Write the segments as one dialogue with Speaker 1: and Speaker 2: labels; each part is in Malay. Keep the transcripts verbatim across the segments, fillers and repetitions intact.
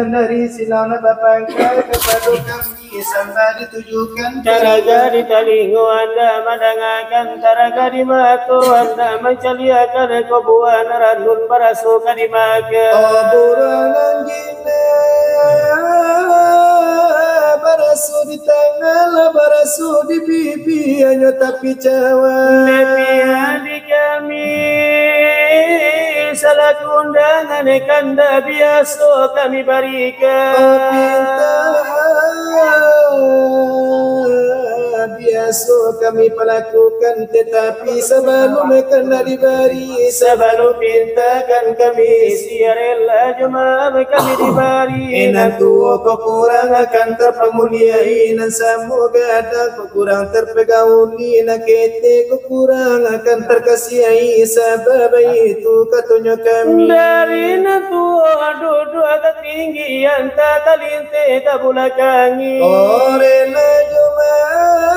Speaker 1: Tuhan dari silang bapangka kepada kami sampai ditujukan
Speaker 2: Taraga di talingo anda madangakan taraga di matu anda mencaliakan kebuan ranun barasu kadimaga
Speaker 1: oburangan gina barasu di tangan barasu di pipi hanya tapi cawan
Speaker 2: nepian di kami salah kundangan kanda biasa kami berikan
Speaker 1: biasa kami pelakukan tetapi sebelum kena diberi
Speaker 2: sebelum mintakan kami siarela jemaah kami diberi
Speaker 1: enan tua kekurangan akan terpemuliai dan semoga ada kekurang terpegauli nak kete kekurang akan terkasihi sebab itu katanya kami
Speaker 2: dari natua duduk ketinggian tak talinte tak bulakangi
Speaker 1: orela jemaah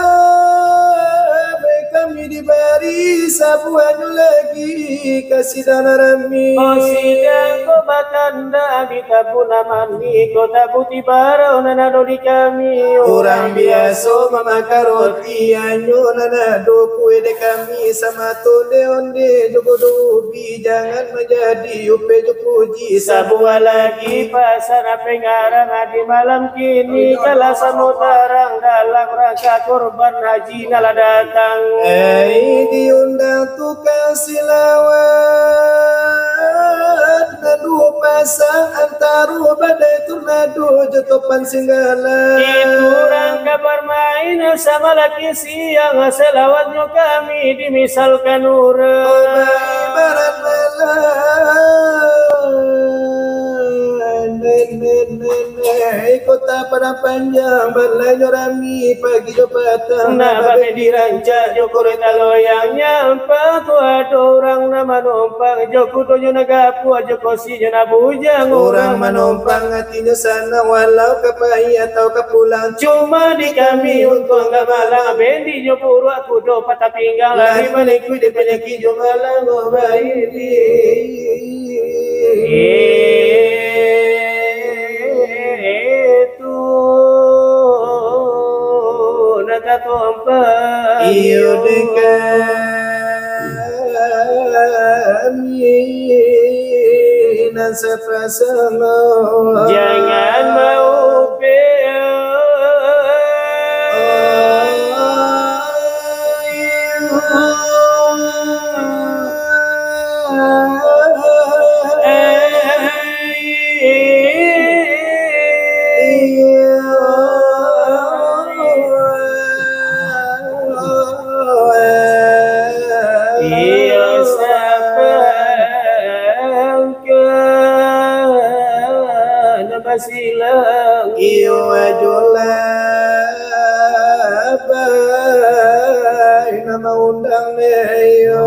Speaker 1: kami diberi sabuan lagi kasih dan rami
Speaker 2: oh sidang ko batanda bita puna mani kota putih barau nanado di kami
Speaker 1: orang biasa memakan roti anyo nanado kue de kami sama tode onde joko dobi jangan menjadi upe jopuji
Speaker 2: sabuah lagi pasar pengarang di malam kini kala samutarang dalam rangka korban haji nala datang
Speaker 1: eh diundang tukang silawat nadu pasang antaru badai tornado jotopan singgala
Speaker 2: itu rangka bermain sama laki siang selawatnya kami dimisalkan urang
Speaker 1: barat nenek kota pada panjang berlanjut rami pagi jopatan
Speaker 2: nah babe diranca joko reta loyang nyampa tu ada orang nama numpang joko dojo nagapu joko si jana bujang
Speaker 1: orang menumpang hatinya sana walau kapai atau kepulang
Speaker 2: cuma di kami untuk enggak malang bendi jopuru aku do patah pinggang
Speaker 1: lari menikui di penyakit jomalang ngobairi iyo dekami dan sepasang
Speaker 2: jangan mau silang
Speaker 1: iyo ajolah bay nama undang neyo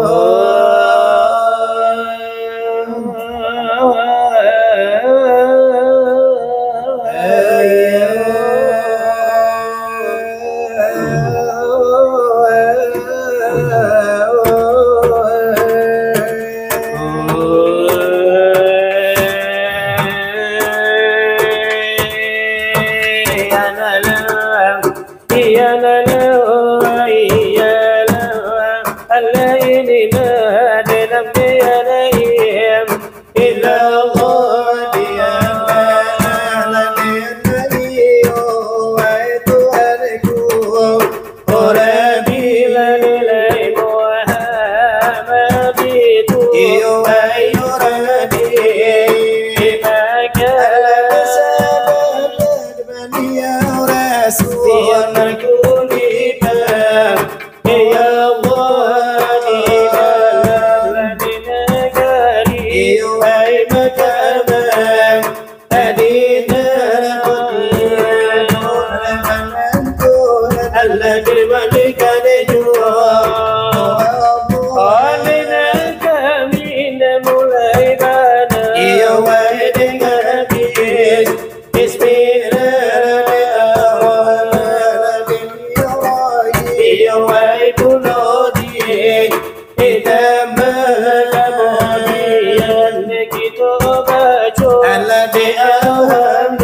Speaker 2: kita baca
Speaker 1: Allah di alham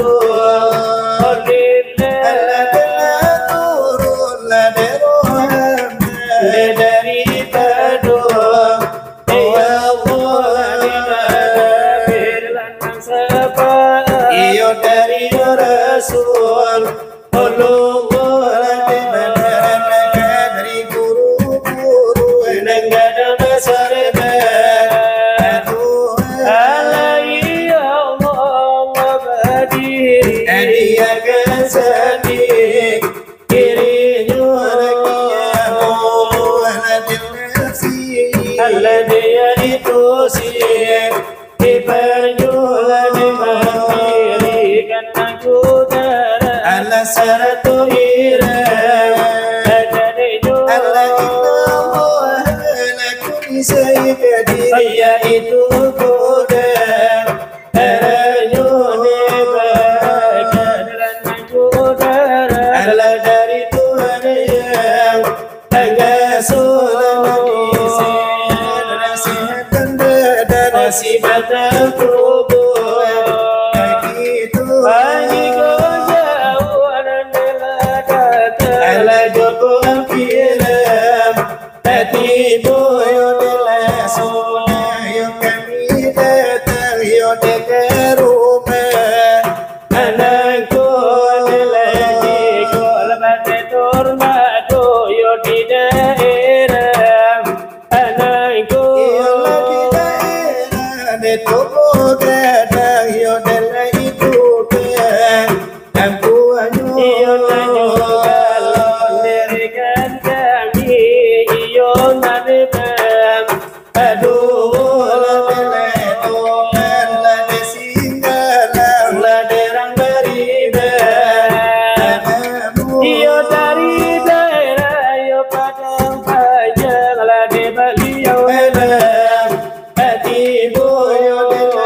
Speaker 2: Rasul Ulungul di beneran dari guru-guru Nenggada besar alaihi Allah berdiri dia kan sedih kirinya Allah dia itu sih diperjual dimerdirikan aku darah Allah satu irah jadi Allah itu saya diri itu kuda terjuni berkenalan aku darah Allah dari Tuhan yang enggak sulam nasibat terkubur begitu pagi kejauhan delata ala joko ampiram hati boyo delasuna yo kami datang yo dekat rumah anakku delagi kolbat tornado yo di daerah anakku Topo kadang yo delai itu kan ampuannya yo kalau dirikan kami yo nadem aduh delai Tuhan lade singgalang lade rang beribadah yo dari daerah yo padang panjang lade beliau elang hati boyo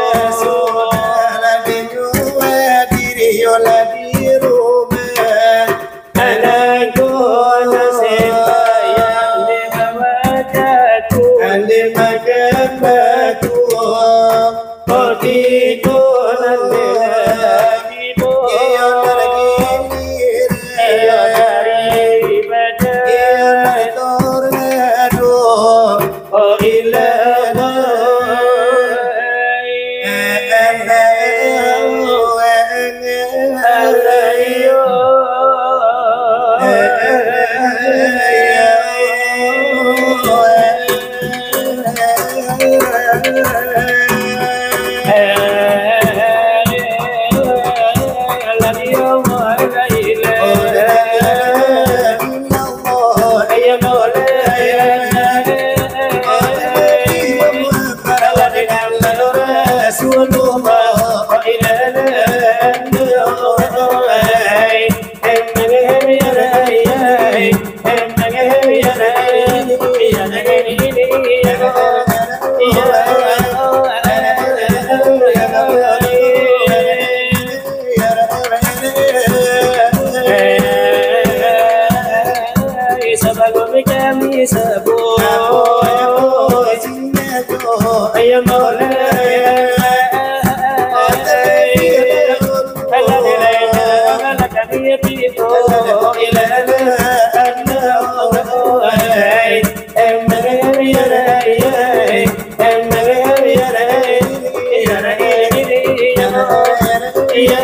Speaker 2: di rumah anakku nasib yang dibawa jatuh andi makan batu oh tidur nanti lagi boyo lagi iyo dari ibadah iyo tornado oh ilah kami sebut ayam boleh Allah dilena Allah kami itu ilana Allah ay emre ya ay emre ya ay ya ay ya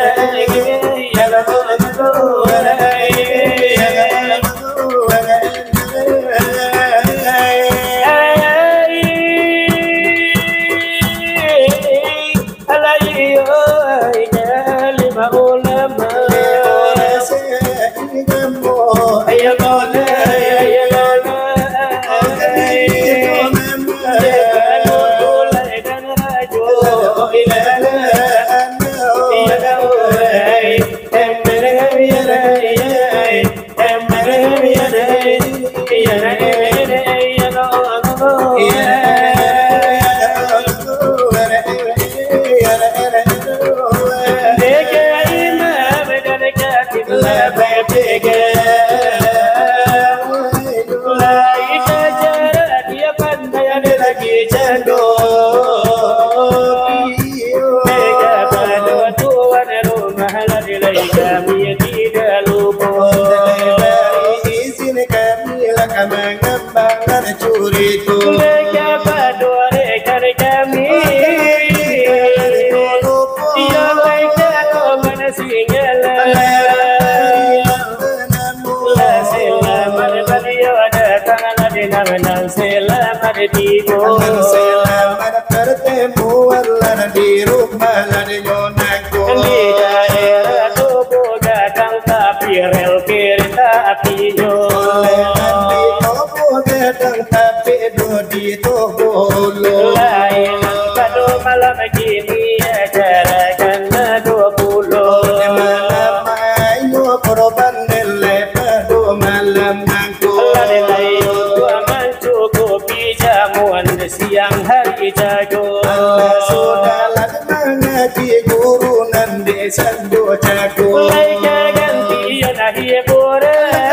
Speaker 2: tigo
Speaker 1: Alan selamat bertemu Alan di rumah Alan yonaku
Speaker 2: di daerah tubuh gadang tapi rel kereta apinya
Speaker 1: Nanti tobo gedang tapi di tobo
Speaker 2: lain pada malam gini acara dua puluh
Speaker 1: malam ayo korban nele pada malam aku
Speaker 2: lain dua mencukupi jamuan siang hari jago
Speaker 1: sudah lama ngaji guru nande sandu jago
Speaker 2: mulai ganti yang hibur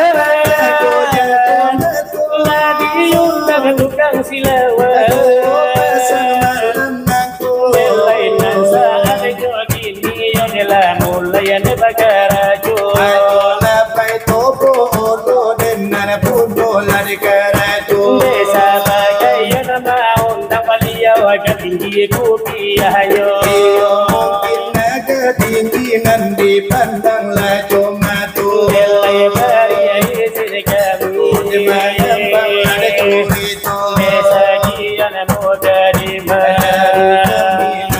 Speaker 2: lagi undang tukang silawa lain saat gini yang mulai negara jo desa bagai yang mau undang beliau agak tinggi kopi ayo
Speaker 1: tinggi nanti pandang lah cuma tuh
Speaker 2: Belai bari isi kami Desa kian muda di mana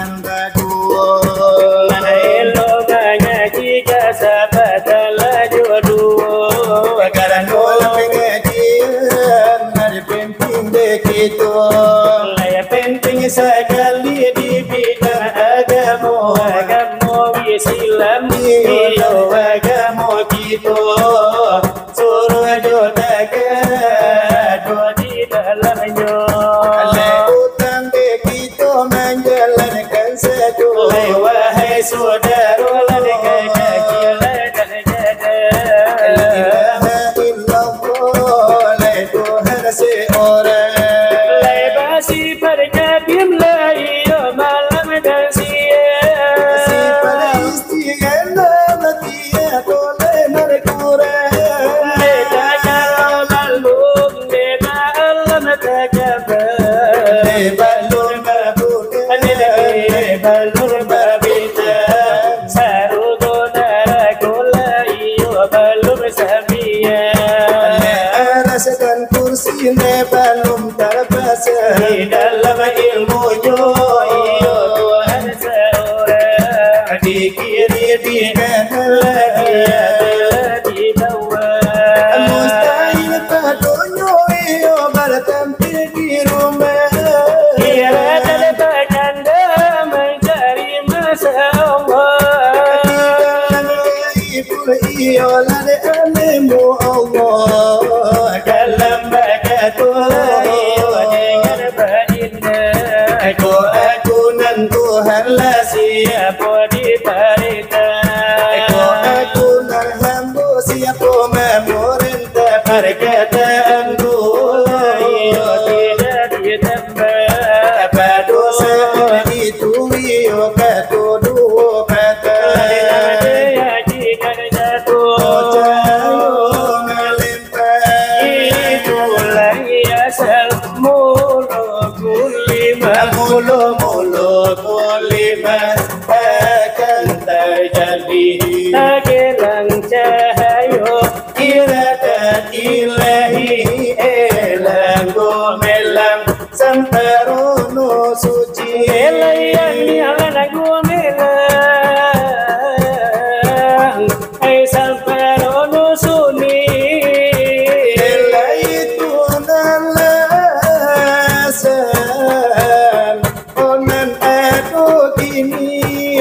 Speaker 2: Mana elo ngaji sahabat laju dua
Speaker 1: Karena nolak pengajian ada penting begitu
Speaker 2: Laya
Speaker 1: penting sekali di bidang agama
Speaker 2: agama Islam
Speaker 1: iyo agama kita suruh jodakan
Speaker 2: Dua di dalamnya
Speaker 1: utang begitu menjalankan satu
Speaker 2: Wahai saudara ladai kaki ladai jaga Lai basi pada bim lai malam dan siang
Speaker 1: si pada istighana matia boleh merkurang
Speaker 2: Beta kalau balung beta alam tagabar
Speaker 1: balur babuna
Speaker 2: balur babita saru godara gola iyo balur sabia
Speaker 1: rasakan kursi ne belum terbasa
Speaker 2: di dalam ilmu jo iyo Tuhan seorang
Speaker 1: di kiri di kanan
Speaker 2: lagi di bawah
Speaker 1: mustahil padonyo iyo bertampil di rumah
Speaker 2: kira terletakkan mencari masa Allah
Speaker 1: iyo lade anemu Allah
Speaker 2: dalam bakatul iyo dengan baginda
Speaker 1: aku aku nan Tuhan lah
Speaker 2: siapa di parita
Speaker 1: aku aku nan hamba siapa memerintah perkataan
Speaker 2: iyo tidak ditambah
Speaker 1: apa dosa itu iyo kata dua kata
Speaker 2: dia jika jatuh
Speaker 1: jauh melimpah
Speaker 2: itulah asal mulu kulima
Speaker 1: mulu mulu kulima akan terjadi
Speaker 2: agelang cahayo
Speaker 1: iradat ilahi elang gomelang samperono suci
Speaker 2: elayang nialan gumelang ay samperono suni
Speaker 1: itu nalasan onan ado kini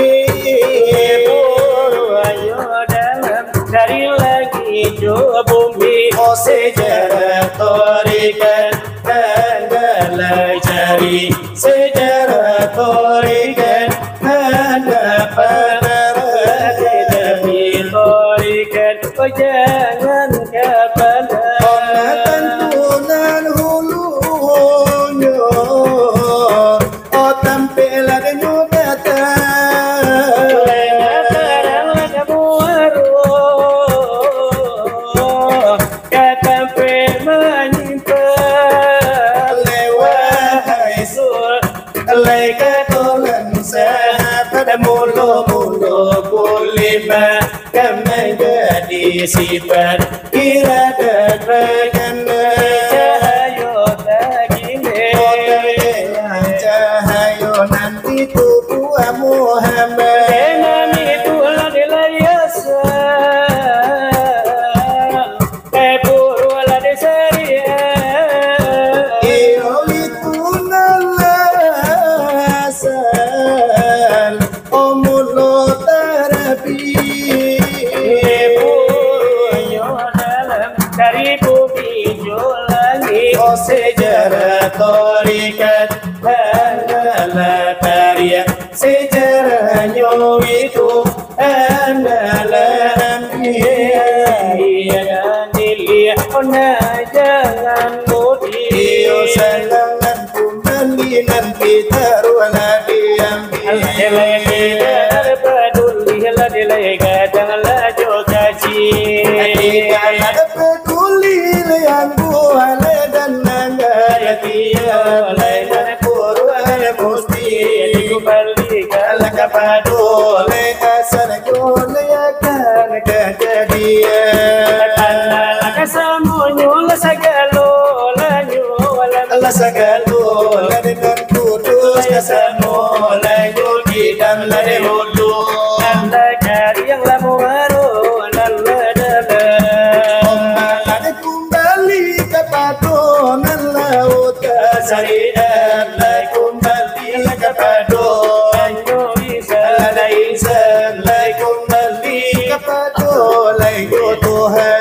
Speaker 2: ayo dalam dari lagi jo bumi
Speaker 1: oh sejarah torikan anda cari sejarah torikan anda pada
Speaker 2: tapi torikan oh jangan kepada
Speaker 1: Onatan tunan hulunya oh tampilan nyugata mulu-mulu kulima kami jadi sifat kira dan cahaya tak gini sejarah torikat adalah karya sejarahnya itu adalah Ambiya dan dilihat jangan mudi salangan kembali nanti taruhlah diambil tidak peduli lah dilega janganlah juga cinta ada peduli yang buale dan naga dia lain kurang mesti dikembalikan kepada oleh asal gole akan kejadian karena kesemuanya segala lanyu Allah segala dengan kudus kesemua lanyu di dan lade hulu anda cari yang lamu baru dan dalam ada kembali kepada laut syariat kembali kepada lanyu bisa lain kembali kepada lanyu Tuhan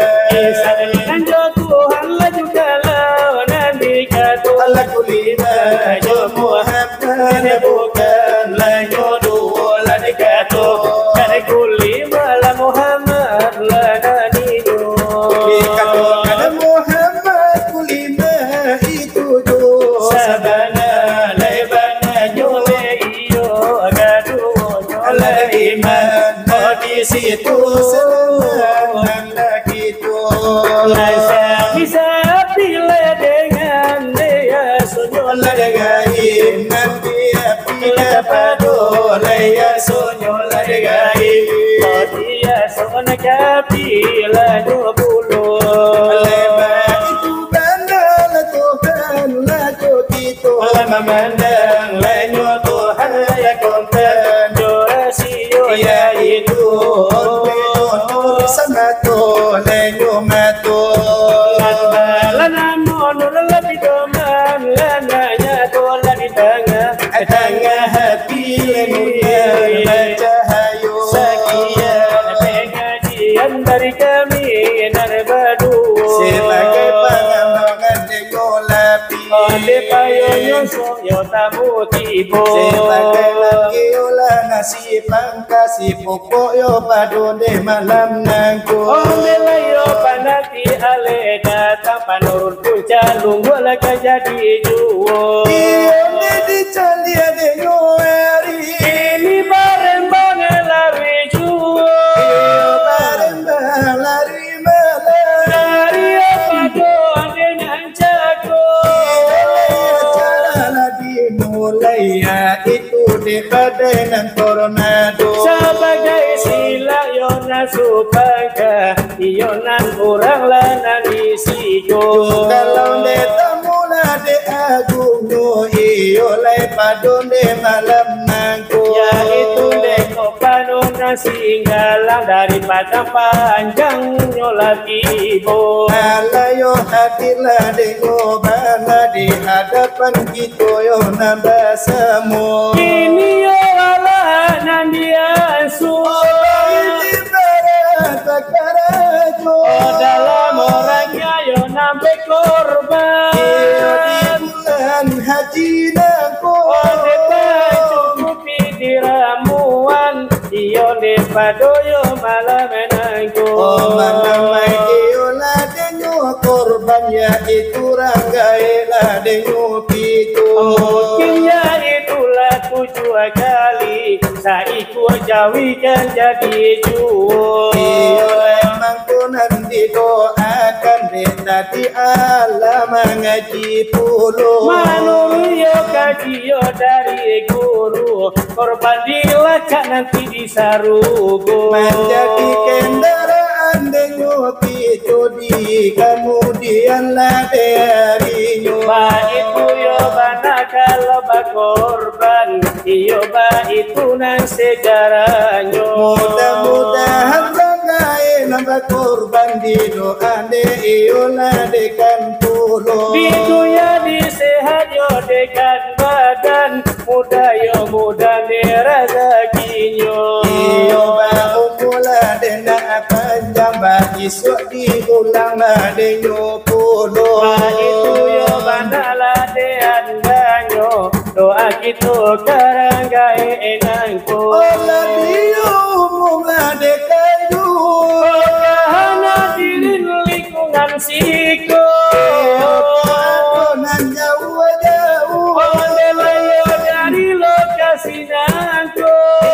Speaker 1: Allah kulima jo Muhammad bukan la jodoh la dikato kare kulima la Muhammad la nanido dikato kare Muhammad kulima itu jo sabana lebana jo iyo agadu jo la iman di situ senang gitu rasa bisa pilih dengan Allah degai nanti apila pado laya sonyo la degai dia sona kapila do bulo leba itu bandal Tuhan la jokito la memandang lanyo Tuhan ya konten dorasio ya itu sama to lanyo mato lana monor la bidoman lananya tola di tengah tengah hati dunia cahaya sekian pengajian dari kami berdua sebagai pengembangan dekolapi ode payonya soyo tamu tibo sebagai lagi olah ngasih pangkasih pokok yo padone malam nangku ode layo panati ale datang panurun puncak lunggu laka jadi juo ini dicalia de nyoeri ini bareng banget lari juo bareng banget lari malam lari apa doang dengan jago jalan dimulai ya itu di badan tornado sebagai sila yona supaya yonan orang lanan isigo kalau detamula de agungno iyo lai padone malam nangko ya itu deko panona singgalang daripada panjang nyolati bo alayo hatilah deko bala di hadapan kita yo nambah semua ini yo ala nandian su oh dalam orangnya yo nampe korban di bulan haji nangko oh depan cukupi diramuan iyo depado yo malam nangko oh manamai iyo ladenyo korban ya itu ranggai ladenyo pitu mungkinnya itulah tujuh kali saiku jawikan jadi juo iyo emang nanti doakan tadi Allah mengaji puluh manusia kaji yo dari guru korban dilacak nanti disarugo menjadi kendaraan denyo itu di kemudian lah darinya ba itu yo bana kalau bakorban iyo ba itu nang sejarahnya mudah-mudahan nambah korban di doa de iola dekan pulo di dunia di sehat yo dekan badan muda yo muda de rezekinya iyo ba umula de na panjang ba isuk di ulang la de yo pulo.
Speaker 2: Ma itu yo bandala dean ganyo doa gitu karanggae enangku.
Speaker 1: Ola diyo mungade kayu.
Speaker 2: Kahana dilin lingkungan siko.
Speaker 1: Nan jauh jauh.
Speaker 2: Onde layo dari lokasi nangku.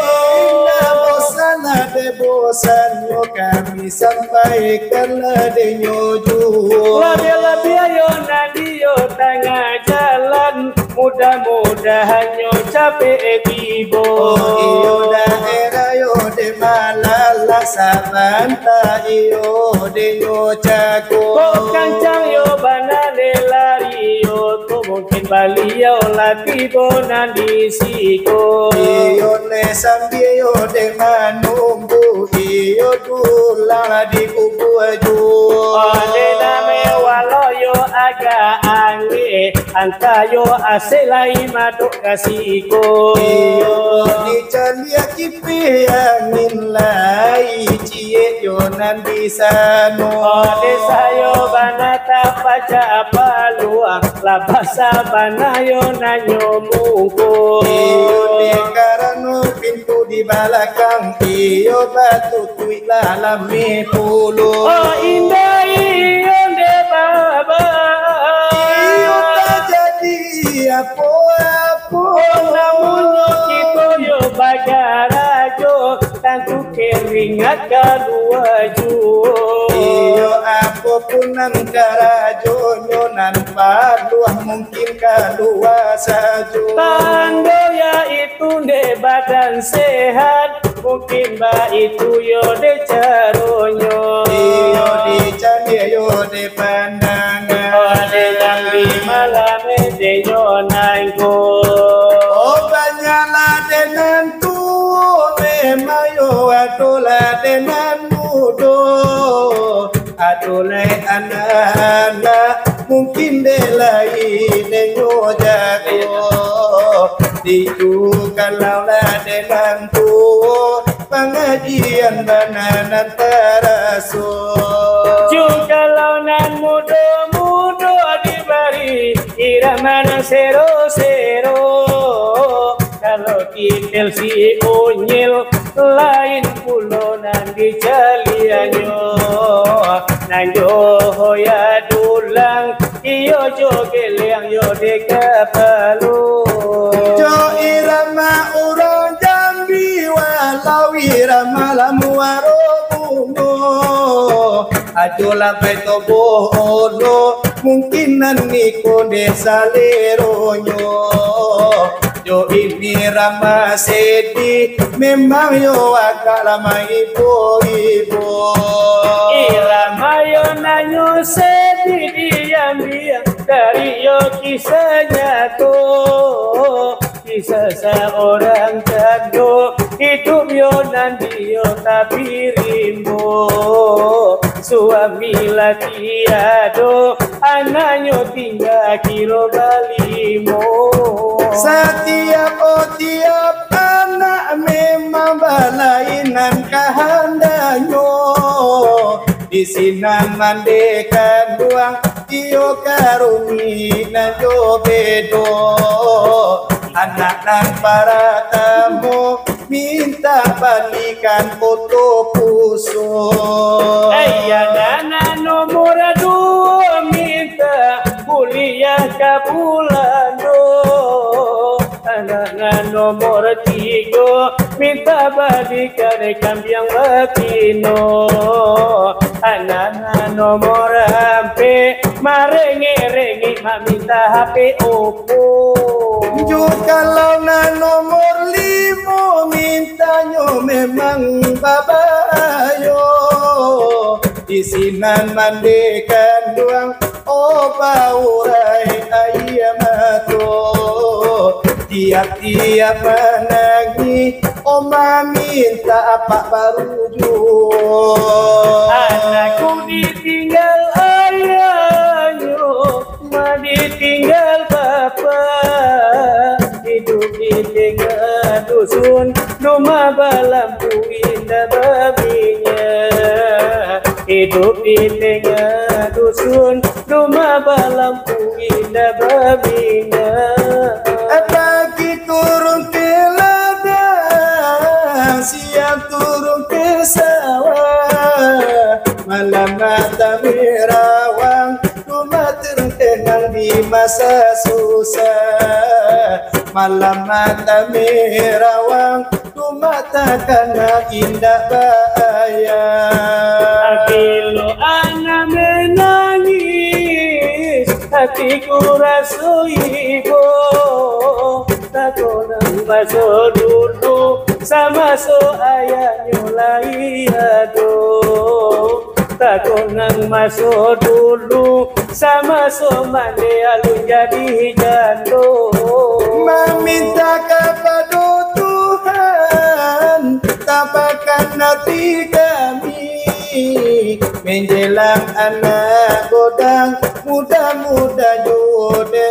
Speaker 1: Bosan ade bosan yo kami sampaikan lade nyoju.
Speaker 2: Lebih-lebih ayo nandiyo tengah jalan, mudah-mudahan yo capek tibo.
Speaker 1: Oh iyo daerah yo de malala sabanta iyo de nyo cago.
Speaker 2: Kok kancang yo banane lari yo tu mungkin baliau latibo nandi siko.
Speaker 1: Iyo ne sambil yo de manumbu iyo tulang di kubu aju.
Speaker 2: Ode name walo yo aga ange anta yo aselai maduk kasiko.
Speaker 1: Iyo di calia kipi angin lai cie yo nan bisa no.
Speaker 2: Ode sayo banata paca paluang labasa banayo nanyo muko.
Speaker 1: Iyo de karano pintu di belakang iyo batu tuit dalam puluh.
Speaker 2: Oh indah iyo de baba.
Speaker 1: Iyo tak jadi apa-apa.
Speaker 2: Oh namunyo kito yo bagarajo tantu keringat kedua ju.
Speaker 1: Iyo apapun nan karajonyo nan paduah mungkin kedua saja.
Speaker 2: Tando ya itu de badan sehat mungkin ba itu yo de caronyo.
Speaker 1: Iyo di candi yo de pandangan.
Speaker 2: Ode dambi malam de yo nangko.
Speaker 1: Oh banyaklah dengan tu memang yo atulah dengan mudo. Adolai anak-anak mungkin delai denyo jago. Ditu kalau lah dengan tu pengajian bananan teraso.
Speaker 2: Jungkalau nan mudo-mudo dibari irama nan sero-sero. Kalau kitel si unyil lain pulo nan dicalianyo. Nan joho ya dulang iyo joge liang yo de kapalu.
Speaker 1: Jo irama urang Jambi walau irama lamu warobumo. Ajola beto bono mungkin nanti kode saleronyo. Jo ini rama sedi memang yo agak lama ibu-ibu.
Speaker 2: Irama yo nanyo sedih diam-diam dari yo kisahnya tuh. Kisah seorang jando hidup yo nanti yo tapi rimbo. Suami lagi tiado anaknya tinggal kilo balimo.
Speaker 1: Setiap oh tiap anak memang balainan kehendaknya. Di sini mandekan duang iyo karumi na jo bedo. Anak dan para tamu minta balikan foto puso.
Speaker 2: Ayah nana nomor dua minta kuliah ke bulan anak nomor tiga minta balikan kambiang latino. Anak nomor H P marengi-rengi minta H P Oppo.
Speaker 1: Juga kalau na nomor lima mintanya memang babayo. Di sinan mandekan duang oh baurai ayam mato. Tiap-tiap menangi oma minta apa baru jual.
Speaker 2: Anakku ditinggal ayahnya, ma ditinggal bapak. Hidup di tengah dusun, rumah balampu indah babinya. hidup di tengah dusun, rumah balampung indah berbina.
Speaker 1: Pagi turun ke ladang, siang turun ke sawah, malam mata merawang, rumah terkenang di masa susah. Malam mata merawang, rumah takkanlah indah bahaya.
Speaker 2: Bila anak menangis, hatiku rasa ibu. Takut masuk dulu sama so ayahnya lagi aduh. Takut masuk dulu sama so mande alun jadi jando.
Speaker 1: Meminta kepada Tuhan, tapakan hati kami, menjelang anak godang, mudah-mudah jodoh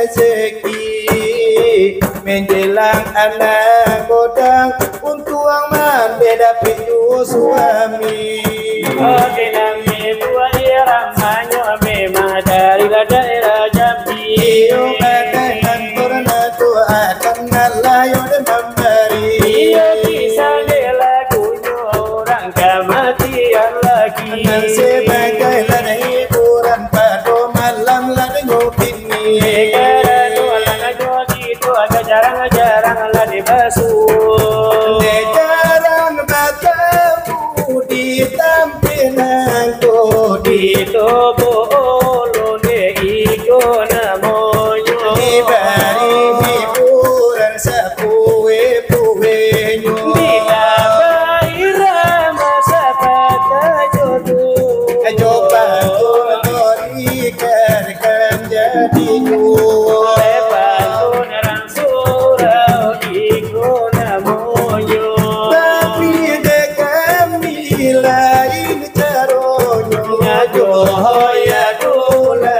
Speaker 1: rezeki. Menjelang anak godang, untuk ang beda pinju suami.
Speaker 2: Oh dinami dua iramanya memang dari daerah Jambi.
Speaker 1: Iyo kadang karena tua akan ngalayo dan memberi.
Speaker 2: Iyo kisah lagunya orang kematian lagi.
Speaker 1: Nang sebagai lada hiburan pada malam lada nyopini.
Speaker 2: Negara dua lada jogi itu agak jarang-jarang lah dibasuh.
Speaker 1: Jarang bertemu di tampinanku
Speaker 2: Di tobo olone iko namonyo.
Speaker 1: diberi hiburan sepuwe-puwenyo.
Speaker 2: Dinabai rama sapata jodoh.
Speaker 1: Coba torikan kan jadi jual.
Speaker 2: Lepas nerang surau iko namonyo.
Speaker 1: Tapi dek kami lain caronyo. Johoya dula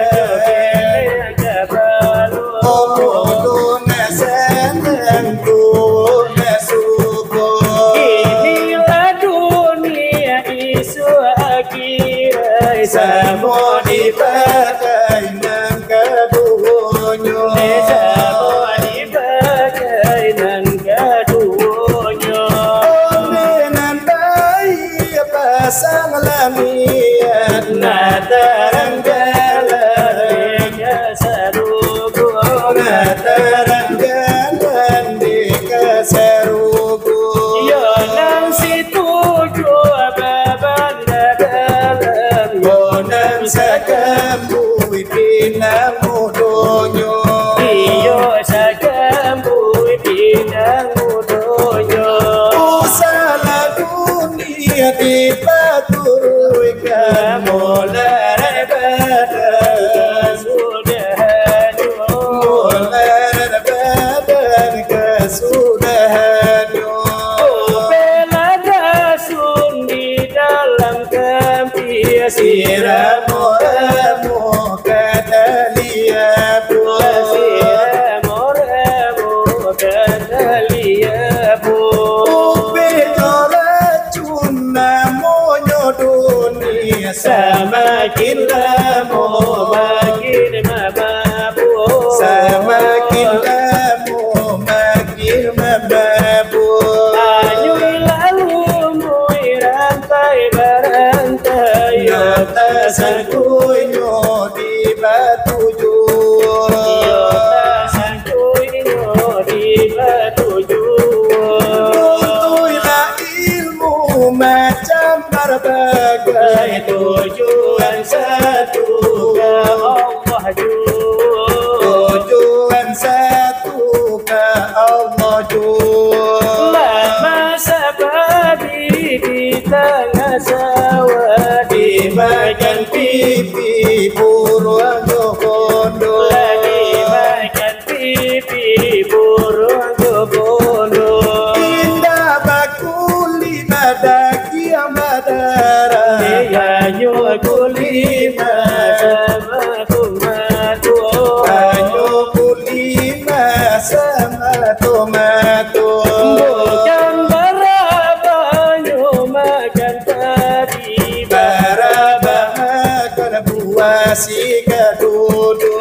Speaker 1: Omodo na senengku na suko.
Speaker 2: Inilah dunia isu akhirat.
Speaker 1: Samo dipakai nang kadunyo.
Speaker 2: Sama dipakai nan kadunya.
Speaker 1: Omenan bayi pasang lamiat natarang galan.
Speaker 2: Sarugo
Speaker 1: Natarang galan di kasarugo.
Speaker 2: yo nang situju baban dalam
Speaker 1: Bonang sakambu pinamudonyo.
Speaker 2: iyo sakambu pinang udonyo.
Speaker 1: Usala dunia dipaturui kamolar badan.
Speaker 2: Sudahanyo
Speaker 1: Molar badan kesudahanyo.
Speaker 2: bela dasun di dalam kempi
Speaker 1: Siramu ramu kadalia bu.
Speaker 2: Siramu ramu kadalia bu. Semakin lama makin mababu.
Speaker 1: Semakin lama makin mababu.
Speaker 2: Anyui lalu mui rantai berantai.
Speaker 1: Yota sangkunyo di batu jur.
Speaker 2: Yota sangkunyo di batu jur.
Speaker 1: Tuntuilah ilmu macam berbagai, tujuan satu ke
Speaker 2: Allah jur.
Speaker 1: tujuan satu ke Allah jur.
Speaker 2: Lama sabadi di tengah sawah
Speaker 1: Di bagian pipi burung jokondo.
Speaker 2: lagi makan pipi burung kebondo.
Speaker 1: Indah bakuli badaki amadara.
Speaker 2: Dia nyukulima sama kumato.
Speaker 1: Ayo kulima sama tomato.
Speaker 2: Bukan berapa nyu makan tadi
Speaker 1: Bara si kedudu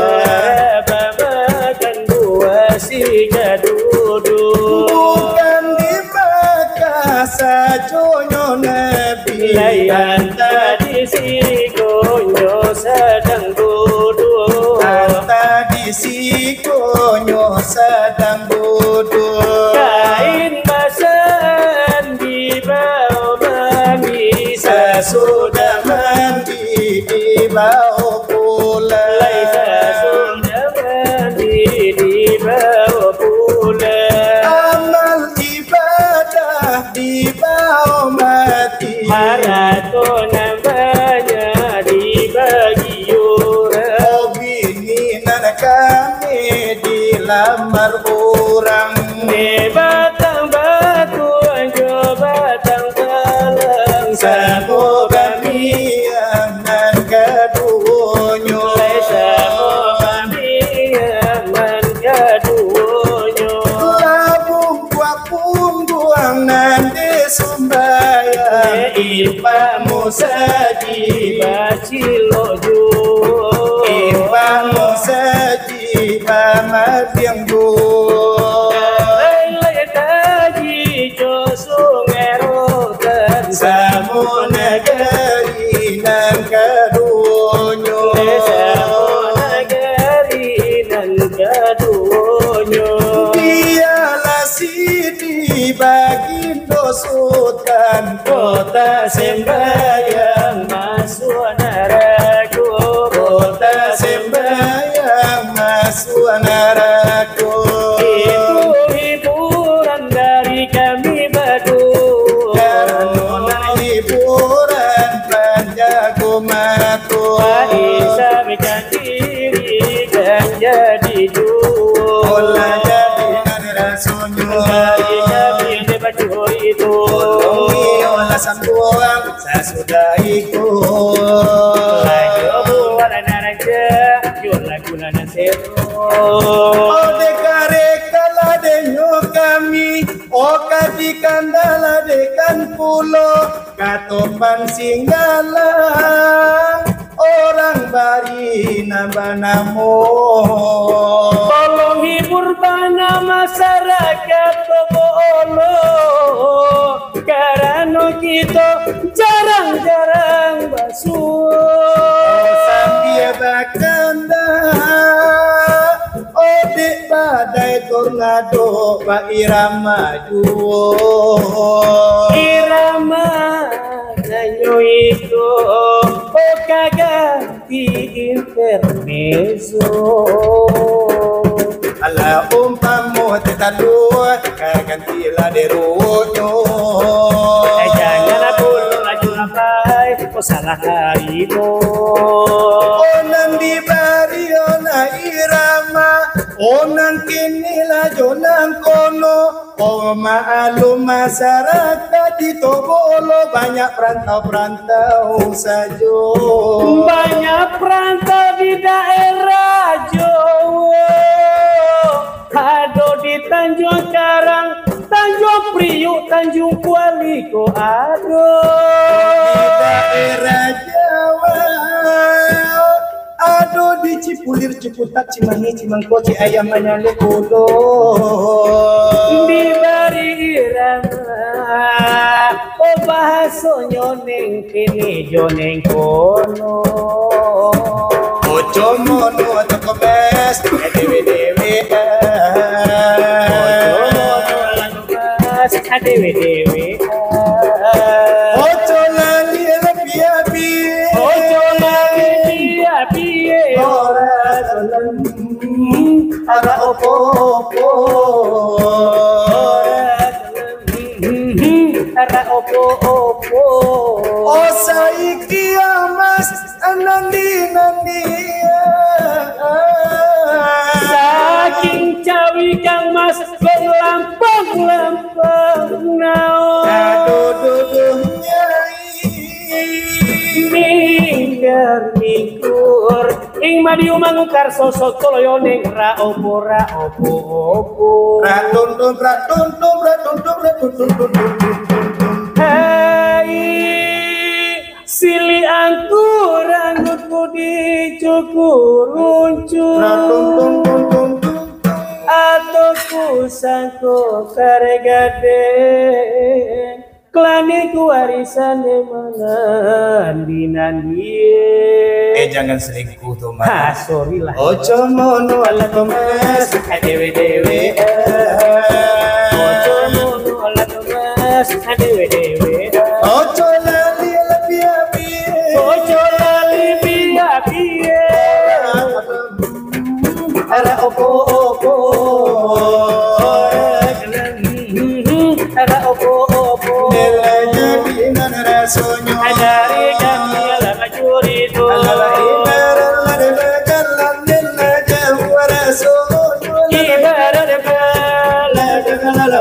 Speaker 2: makan dua si kedudu
Speaker 1: bukan di Mekah sajonyo Nabi
Speaker 2: layan tadi si konyo sedang duduk
Speaker 1: tadi si konyo sedang duduk
Speaker 2: kain basan di bawah mandi
Speaker 1: sesudah mandi di bawah pulang
Speaker 2: sesudah mandi di bawah pulang
Speaker 1: amal ibadah di bawah mati
Speaker 2: maraton namanya dibagi orang
Speaker 1: oh bini nana kami dilamar orang
Speaker 2: di batang batu anjo batang talang
Speaker 1: semoga miangan kedunyo
Speaker 2: semoga miangan kedunyo
Speaker 1: labung kuapung buang nanti sumbaya ipamu saji
Speaker 2: baciloju
Speaker 1: ipamu saji pamat yang bu Samu negeri nan kedunyo
Speaker 2: Samu negeri nan kedunyo
Speaker 1: Dialah Sidi Bagindo Sultan
Speaker 2: Kota sembayang masuk neraka
Speaker 1: Kota sembayang masuk neraka
Speaker 2: Itu hiburan dari kami berdua
Speaker 1: hiburan panjago matu
Speaker 2: Bisa bikin diri dan jadi dua
Speaker 1: Olah jadi nani rasunyo
Speaker 2: Kali kami baju itu
Speaker 1: Tolongi olah sambuang sesudah ikut
Speaker 2: Lajo buat anak-anaknya Yolah guna seru
Speaker 1: Ode kare kala denyo kami Oka di kandala dekan pulo Katopan singgalang Orang bari nambah namo
Speaker 2: Tolong hibur tanah masyarakat Tobolo Karena kita jarang-jarang basuh
Speaker 1: Sambil bakanda Ode badai tornado Pak Irama juo
Speaker 2: Irama nanyo itu Oh kagak di intermezzo
Speaker 1: Ala umpamu tetalu kagantilah deruno
Speaker 2: Eh jangan pulang laju lapai Oh salah harimu
Speaker 1: Onan di bariona irama Onan kinilah jonan kono Oh maalum masyarakat di Tobolo Banyak perantau-perantau sajo
Speaker 2: Banyak perantau di daerah Jawa Ado di Tanjung Karang Tanjung Priuk, Tanjung Kualiko Ado
Speaker 1: Di daerah Jawa Ado di Cipulir, Ciputat, Cimahi, Cimangkoci, Ayam Manyale Kudo
Speaker 2: Di Bari Irama Oh bahaso nyoneng kini joneng kono
Speaker 1: Ojo mono toko mes dewe dewe
Speaker 2: Ojo mono lagu mas dewe dewe
Speaker 1: Ojo lali lepi api
Speaker 2: Ojo lagi pia pie
Speaker 1: ora dolan ara opo opo
Speaker 2: Ara opo opo
Speaker 1: Oh saiki amas anandi nandi
Speaker 2: Saking cawi kang mas lampang-lampang nao
Speaker 1: Kadodo nyai
Speaker 2: Minggar mingkur ing madiu mangukar sosok koloyo ning ra opo ra opo opo
Speaker 1: Ratundum ratundum ratundum ratundum
Speaker 2: Hai sili angku ranggutku di cukur runcung atau kusangko karegade klani ku warisan mana nandi
Speaker 1: Eh jangan selingkuh tuh mas.
Speaker 2: ah sorry lah
Speaker 1: Ojo mono ala mas, dewe dewe.
Speaker 2: ojo mono ala mas dewe dewe
Speaker 1: Ojo lali lebih api.
Speaker 2: ojo lali biya biye
Speaker 1: Ara opo opo.
Speaker 2: ada opo-opo
Speaker 1: Nela jadi nan rasonyo.
Speaker 2: dari kami ala majuri itu ibarat bala
Speaker 1: Nela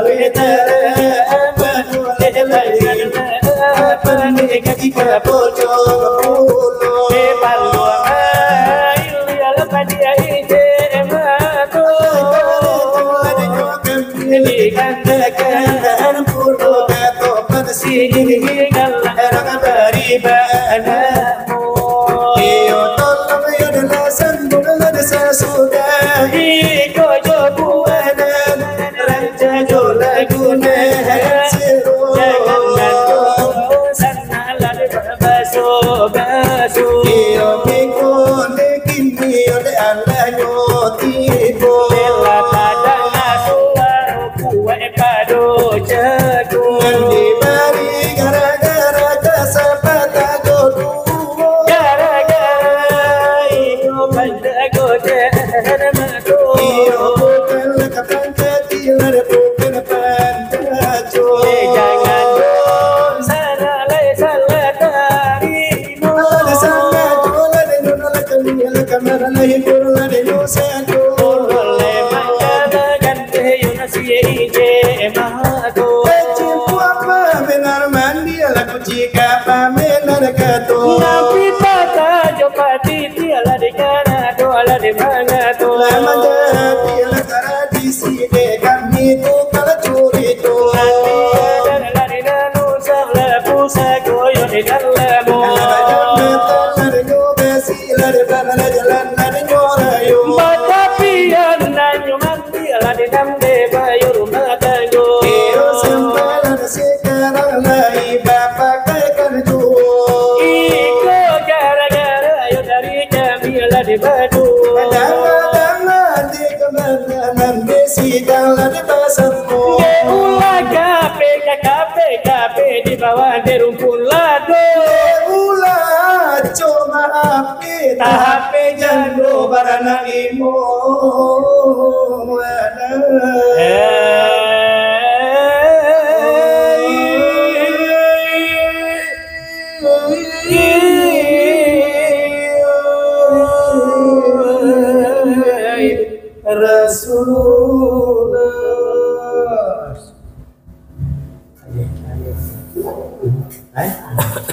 Speaker 2: Nabi bata jopati tiala di kana doala di mana to
Speaker 1: lama jadi tradisi de kami tu kala curi tu
Speaker 2: dan lari danu sabla pusa goyo di dalamo bata pian nanyo mandi ala di damde bayo rumah tanggo
Speaker 1: sekarang lagi bapak kan tu
Speaker 2: iko gara-gara ayo dari kami ala di batu
Speaker 1: kadang-kadang di kemana besi dalam di pasarmu
Speaker 2: ulah kape kape kape di bawah di rumpun lado
Speaker 1: ulah cuma api tahape jando barana imo Rasulullah.